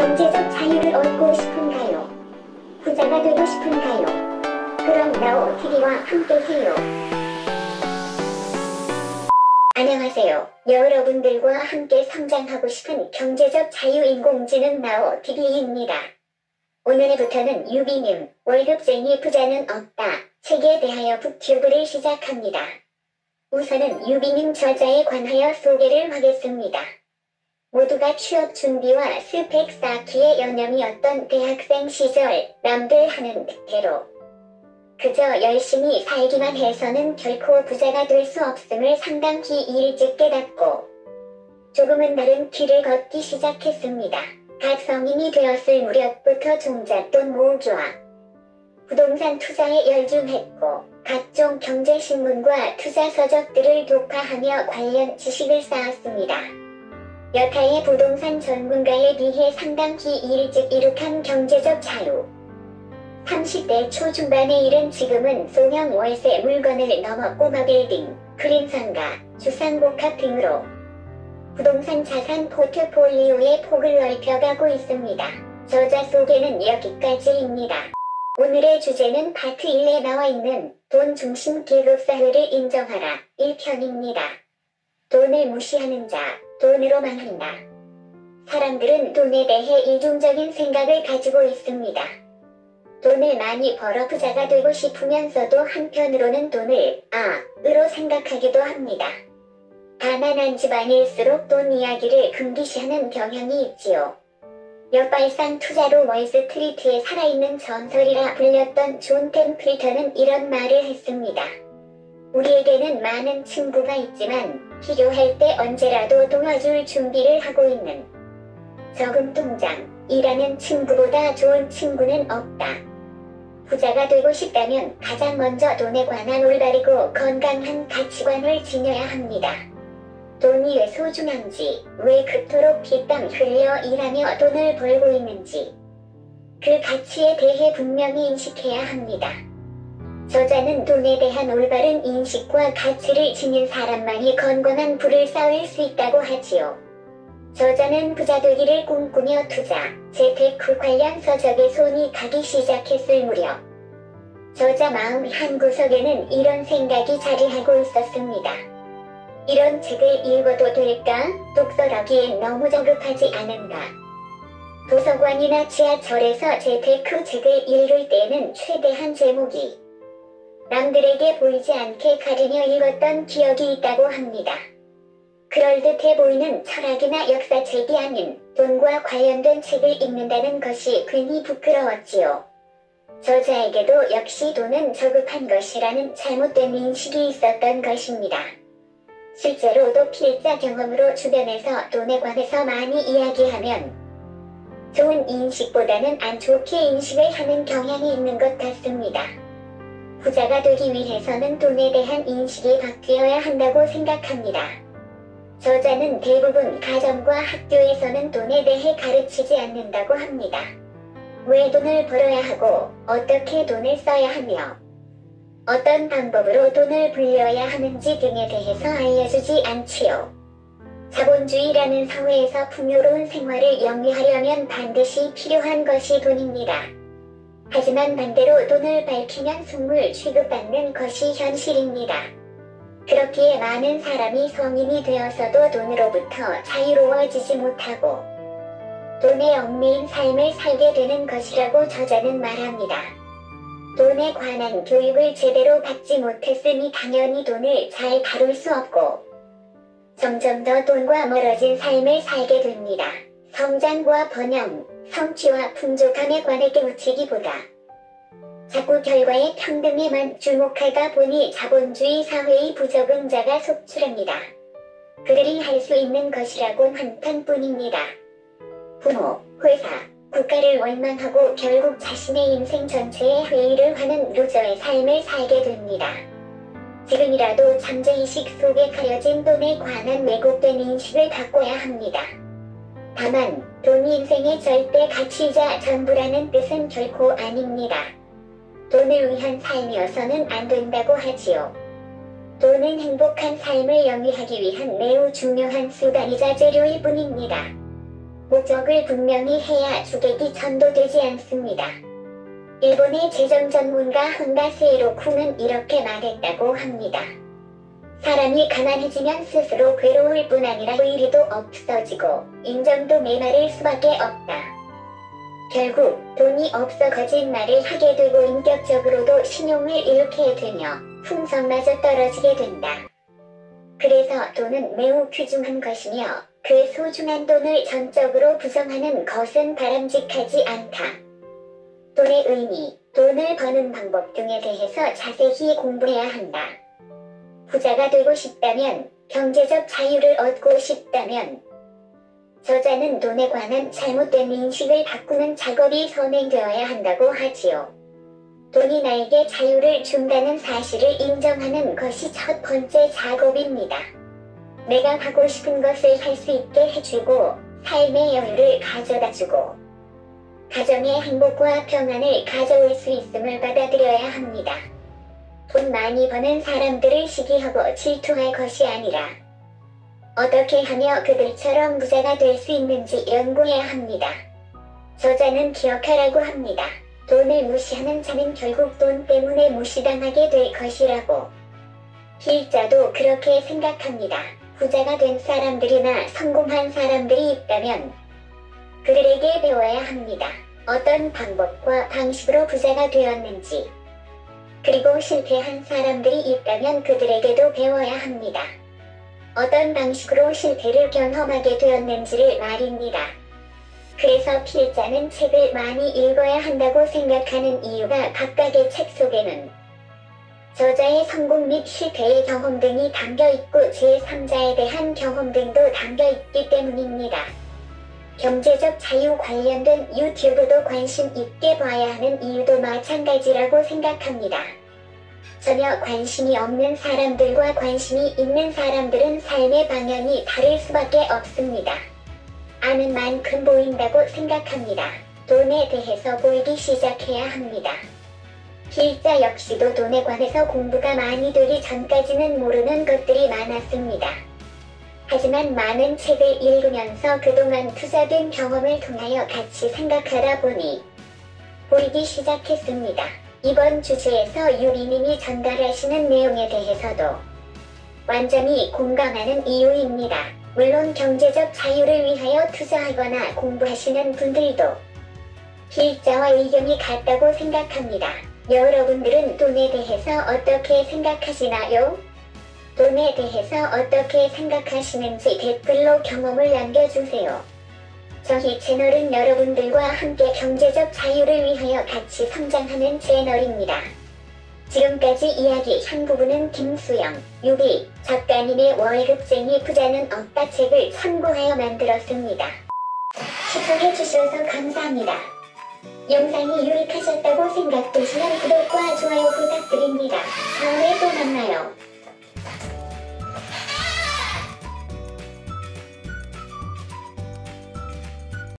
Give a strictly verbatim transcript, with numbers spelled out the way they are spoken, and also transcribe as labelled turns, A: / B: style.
A: 경제적 자유를 얻고 싶은가요? 부자가 되고 싶은가요? 그럼 나우티비와 함께해요. 안녕하세요. 여러분들과 함께 성장하고 싶은 경제적 자유 인공지능 나우티비입니다. 오늘부터는 유비님, 월급쟁이 부자는 없다 책에 대하여 북튜브를 시작합니다. 우선은 유비님 저자에 관하여 소개를 하겠습니다. 모두가 취업 준비와 스펙 쌓기에 연념이었던 대학생 시절 남들 하는 대로 그저 열심히 살기만 해서는 결코 부자가 될 수 없음을 상당히 일찍 깨닫고 조금은 다른 길을 걷기 시작했습니다. 갓 성인이 되었을 무렵부터 종잣돈 모으기와 부동산 투자에 열중했고 각종 경제신문과 투자서적들을 독파하며 관련 지식을 쌓았습니다. 여타의 부동산 전문가에 비해 상당히 일찍 이룩한 경제적 자유. 삼십 대 초중반에 이른 지금은 소형 월세 물건을 넘어 꼬마 빌딩, 그린선가, 주상복합 등으로 부동산 자산 포트폴리오의 폭을 넓혀가고 있습니다. 저자 소개는 여기까지입니다. 오늘의 주제는 파트 일에 나와 있는 돈 중심 계급사회를 인정하라 일 편입니다. 돈을 무시하는 자, 돈으로만 한다. 사람들은 돈에 대해 이중적인 생각을 가지고 있습니다. 돈을 많이 벌어 부자가 되고 싶으면서도 한편으로는 돈을 악으로 생각하기도 합니다. 가난한 집안일수록 돈 이야기를 금기시하는 경향이 있지요. 역발상 투자로 월스트리트에 살아있는 전설이라 불렸던 존 템플턴은 이런 말을 했습니다. 우리에게는 많은 친구가 있지만 필요할 때 언제라도 도와줄 준비를 하고 있는 저금통장이라는 친구보다 좋은 친구는 없다. 부자가 되고 싶다면 가장 먼저 돈에 관한 올바르고 건강한 가치관을 지녀야 합니다. 돈이 왜 소중한지, 왜 그토록 피땀 흘려 일하며 돈을 벌고 있는지 그 가치에 대해 분명히 인식해야 합니다. 저자는 돈에 대한 올바른 인식과 가치를 지닌 사람만이 건강한 부를 쌓을 수 있다고 하지요. 저자는 부자 되기를 꿈꾸며 투자, 재테크 관련 서적에 손이 가기 시작했을 무렵 저자 마음 한구석에는 이런 생각이 자리하고 있었습니다. 이런 책을 읽어도 될까? 독서라기엔 너무 저급하지 않은가? 도서관이나 지하철에서 재테크 책을 읽을 때는 최대한 제목이 남들에게 보이지 않게 가리며 읽었던 기억이 있다고 합니다. 그럴듯해 보이는 철학이나 역사책이 아닌 돈과 관련된 책을 읽는다는 것이 괜히 부끄러웠지요. 저자에게도 역시 돈은 저급한 것이라는 잘못된 인식이 있었던 것입니다. 실제로도 필자 경험으로 주변에서 돈에 관해서 많이 이야기하면 좋은 인식보다는 안 좋게 인식을 하는 경향이 있는 것 같습니다. 부자가 되기 위해서는 돈에 대한 인식이 바뀌어야 한다고 생각합니다. 저자는 대부분 가정과 학교에서는 돈에 대해 가르치지 않는다고 합니다. 왜 돈을 벌어야 하고 어떻게 돈을 써야 하며 어떤 방법으로 돈을 불려야 하는지 등에 대해서 알려주지 않지요. 자본주의라는 사회에서 풍요로운 생활을 영위하려면 반드시 필요한 것이 돈입니다. 하지만 반대로 돈을 밝히면 속물 취급받는 것이 현실입니다. 그렇기에 많은 사람이 성인이 되어서도 돈으로부터 자유로워지지 못하고 돈에 얽매인 삶을 살게 되는 것이라고 저자는 말합니다. 돈에 관한 교육을 제대로 받지 못했으니 당연히 돈을 잘 다룰 수 없고 점점 더 돈과 멀어진 삶을 살게 됩니다. 성장과 번영, 성취와 풍족함에 관해 깨우치기보다 자꾸 결과의 평등에만 주목하다 보니 자본주의 사회의 부적응자가 속출합니다. 그들이 할 수 있는 것이라곤 한탄뿐입니다. 부모, 회사, 국가를 원망하고 결국 자신의 인생 전체에 회의를 하는 루저의 삶을 살게 됩니다. 지금이라도 잠재의식 속에 가려진 돈에 관한 왜곡된 인식을 바꿔야 합니다. 다만 돈이 인생의 절대 가치이자 전부라는 뜻은 결코 아닙니다. 돈을 위한 삶이어서는 안 된다고 하지요. 돈은 행복한 삶을 영위하기 위한 매우 중요한 수단이자 재료일 뿐입니다. 목적을 분명히 해야 주객이 전도되지 않습니다. 일본의 재정 전문가 혼다세이로쿠는 이렇게 말했다고 합니다. 사람이 가난해지면 스스로 괴로울 뿐 아니라 의리도 없어지고 인정도 메마를 수밖에 없다. 결국 돈이 없어 거짓말을 하게 되고 인격적으로도 신용을 잃게 되며 품성마저 떨어지게 된다. 그래서 돈은 매우 귀중한 것이며 그 소중한 돈을 전적으로 부정하는 것은 바람직하지 않다. 돈의 의미, 돈을 버는 방법 등에 대해서 자세히 공부해야 한다. 부자가 되고 싶다면, 경제적 자유를 얻고 싶다면 저자는 돈에 관한 잘못된 인식을 바꾸는 작업이 선행되어야 한다고 하지요. 돈이 나에게 자유를 준다는 사실을 인정하는 것이 첫 번째 작업입니다. 내가 하고 싶은 것을 할 수 있게 해주고 삶의 여유를 가져다주고 가정의 행복과 평안을 가져올 수 있음을 받아들여야 합니다. 돈 많이 버는 사람들을 시기하고 질투할 것이 아니라 어떻게 하며 그들처럼 부자가 될 수 있는지 연구해야 합니다. 저자는 기억하라고 합니다. 돈을 무시하는 자는 결국 돈 때문에 무시당하게 될 것이라고. 필자도 그렇게 생각합니다. 부자가 된 사람들이나 성공한 사람들이 있다면 그들에게 배워야 합니다. 어떤 방법과 방식으로 부자가 되었는지. 그리고 실패한 사람들이 있다면 그들에게도 배워야 합니다. 어떤 방식으로 실패를 경험하게 되었는지를 말입니다. 그래서 필자는 책을 많이 읽어야 한다고 생각하는 이유가 각각의 책 속에는 저자의 성공 및 실패의 경험 등이 담겨있고 제삼자에 대한 경험 등도 담겨있기 때문입니다. 경제적 자유 관련된 유튜브도 관심 있게 봐야 하는 이유도 마찬가지라고 생각합니다. 전혀 관심이 없는 사람들과 관심이 있는 사람들은 삶의 방향이 다를 수밖에 없습니다. 아는 만큼 보인다고 생각합니다. 돈에 대해서 보이기 시작해야 합니다. 필자 역시도 돈에 관해서 공부가 많이 되기 전까지는 모르는 것들이 많았습니다. 하지만 많은 책을 읽으면서 그동안 투자된 경험을 통하여 같이 생각하다 보니 보이기 시작했습니다. 이번 주제에서 유리님이 전달하시는 내용에 대해서도 완전히 공감하는 이유입니다. 물론 경제적 자유를 위하여 투자하거나 공부하시는 분들도 필자와 의견이 같다고 생각합니다. 여러분들은 돈에 대해서 어떻게 생각하시나요? 돈에 대해서 어떻게 생각하시는지 댓글로 경험을 남겨주세요. 저희 채널은 여러분들과 함께 경제적 자유를 위하여 같이 성장하는 채널입니다. 지금까지 이야기 한 부분은 김수영, 유비 작가님의 월급쟁이 부자는 없다 책을 참고하여 만들었습니다. 시청해주셔서 감사합니다. 영상이 유익하셨다고 생각되시면 구독과 좋아요 부탁드립니다. 다음에 또 만나요.